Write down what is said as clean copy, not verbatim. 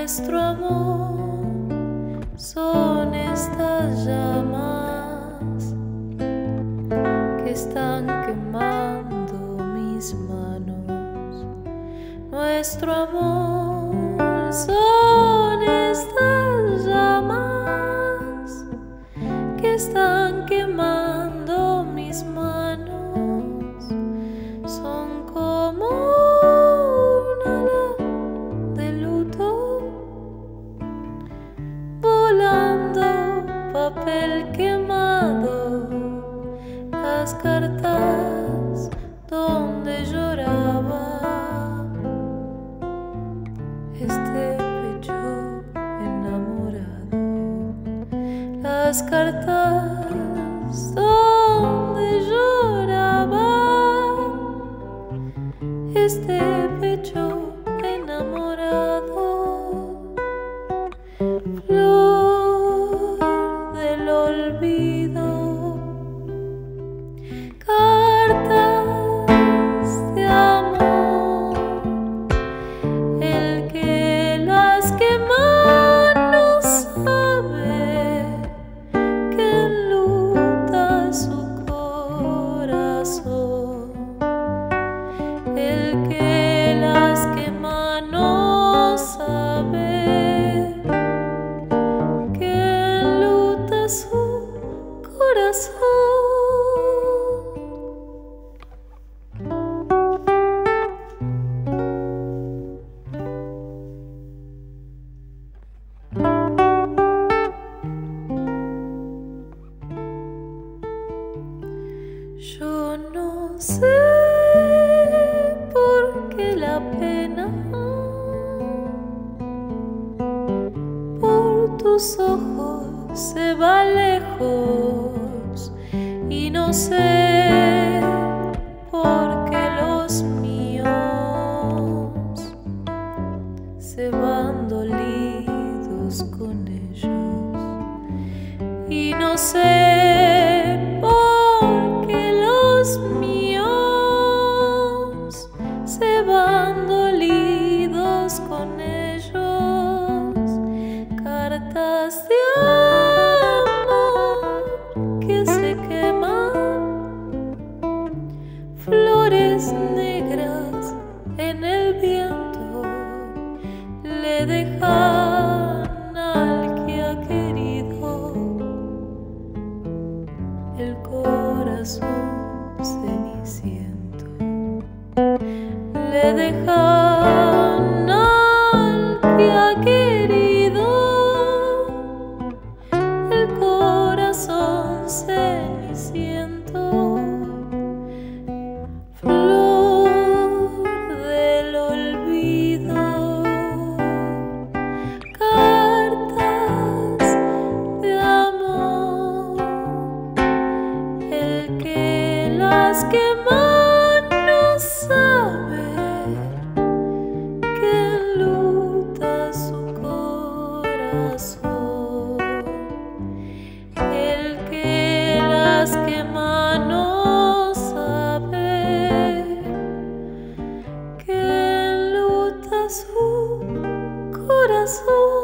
Nuestro amor son estas llamas que están quemando mis manos. Nuestro amor son estas llamas que están quemando mis manos. Son como un ala de luto, volando papel quemado, las cartas donde lloraba este pecho enamorado, las cartas donde lloraba este pecho enamorado. Flor del olvido, cartas de amor, el que las quema no sabe que enluta su corazón. El que las quema no sabe que enluta su corazón. Yo no sé por qué la pena por tus ojos se va lejos, y no sé por qué los míos se van dolidos con ellos, y no sé por qué los míos se van dolidos con ellos. Cartas de amor que se queman, flores negras en el viento, le dejan al que ha querido el corazón ceniciento, le dejan al que ha querido el corazón ceniciento. Flor del olvido, cartas de amor, el que las quema no sabe que enluta su corazón. El que las quema no sabe que enluta su corazón.